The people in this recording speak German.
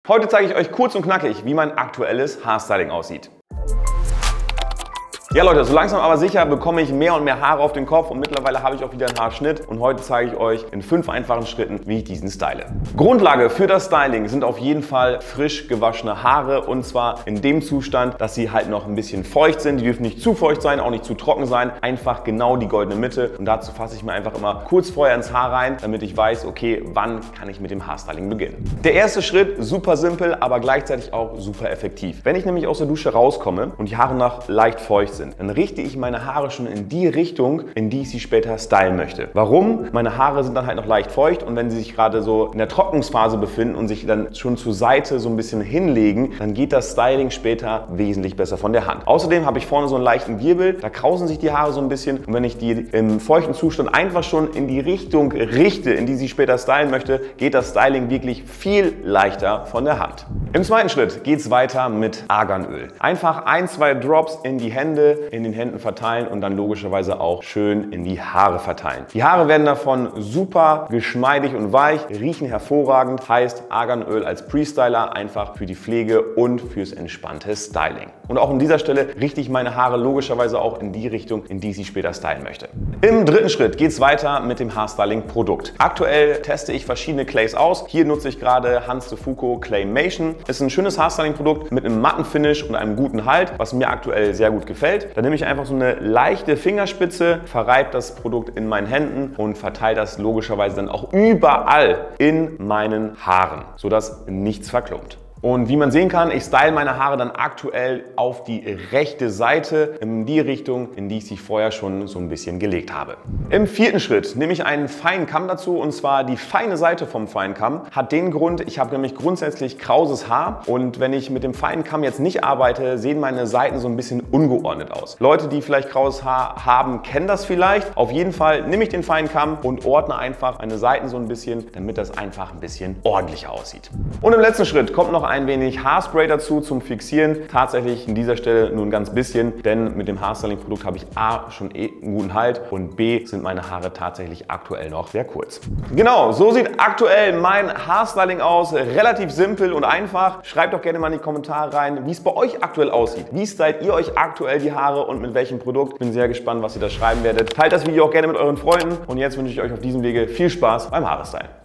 Heute zeige ich euch kurz und knackig, wie mein aktuelles Haarstyling aussieht. Ja Leute, so langsam aber sicher bekomme ich mehr und mehr Haare auf den Kopf und mittlerweile habe ich auch wieder einen Haarschnitt und heute zeige ich euch in 5 einfachen Schritten, wie ich diesen style. Grundlage für das Styling sind auf jeden Fall frisch gewaschene Haare und zwar in dem Zustand, dass sie halt noch ein bisschen feucht sind. Die dürfen nicht zu feucht sein, auch nicht zu trocken sein, einfach genau die goldene Mitte und dazu fasse ich mir einfach immer kurz vorher ins Haar rein, damit ich weiß, okay, wann kann ich mit dem Haarstyling beginnen. Der erste Schritt, super simpel, aber gleichzeitig auch super effektiv. Wenn ich nämlich aus der Dusche rauskomme und die Haare noch leicht feucht sind, dann richte ich meine Haare schon in die Richtung, in die ich sie später stylen möchte. Warum? Meine Haare sind dann halt noch leicht feucht und wenn sie sich gerade so in der Trocknungsphase befinden und sich dann schon zur Seite so ein bisschen hinlegen, dann geht das Styling später wesentlich besser von der Hand. Außerdem habe ich vorne so einen leichten Wirbel, da krausen sich die Haare so ein bisschen und wenn ich die im feuchten Zustand einfach schon in die Richtung richte, in die sie später stylen möchte, geht das Styling wirklich viel leichter von der Hand. Im zweiten Schritt geht es weiter mit Arganöl. Einfach 1, 2 Drops in die Hände, in den Händen verteilen und dann logischerweise auch schön in die Haare verteilen. Die Haare werden davon super geschmeidig und weich, riechen hervorragend, heißt Arganöl als Pre-Styler einfach für die Pflege und fürs entspannte Styling. Und auch an dieser Stelle richte ich meine Haare logischerweise auch in die Richtung, in die ich sie später stylen möchte. Im dritten Schritt geht es weiter mit dem Haarstyling-Produkt. Aktuell teste ich verschiedene Clays aus. Hier nutze ich gerade Hans de Foucault Claymation. Ist ein schönes Haarstyling-Produkt mit einem matten Finish und einem guten Halt, was mir aktuell sehr gut gefällt. Da nehme ich einfach so eine leichte Fingerspitze, verreibe das Produkt in meinen Händen und verteile das logischerweise dann auch überall in meinen Haaren, sodass nichts verklumpt. Und wie man sehen kann, ich style meine Haare dann aktuell auf die rechte Seite, in die Richtung, in die ich sie vorher schon so ein bisschen gelegt habe. Im vierten Schritt nehme ich einen feinen Kamm dazu und zwar die feine Seite vom feinen Kamm. Hat den Grund, ich habe nämlich grundsätzlich krauses Haar und wenn ich mit dem feinen Kamm jetzt nicht arbeite, sehen meine Seiten so ein bisschen ungeordnet aus. Leute, die vielleicht krauses Haar haben, kennen das vielleicht. Auf jeden Fall nehme ich den feinen Kamm und ordne einfach meine Seiten so ein bisschen, damit das einfach ein bisschen ordentlicher aussieht. Und im letzten Schritt kommt noch ein wenig Haarspray dazu zum Fixieren. Tatsächlich an dieser Stelle nur ein ganz bisschen, denn mit dem Haarstyling-Produkt habe ich A schon einen guten Halt und B sind meine Haare tatsächlich aktuell noch sehr kurz. Genau, so sieht aktuell mein Haarstyling aus. Relativ simpel und einfach. Schreibt doch gerne mal in die Kommentare rein, wie es bei euch aktuell aussieht. Wie stylt ihr euch aktuell die Haare und mit welchem Produkt? Bin sehr gespannt, was ihr da schreiben werdet. Teilt das Video auch gerne mit euren Freunden und jetzt wünsche ich euch auf diesem Wege viel Spaß beim Haarstylen.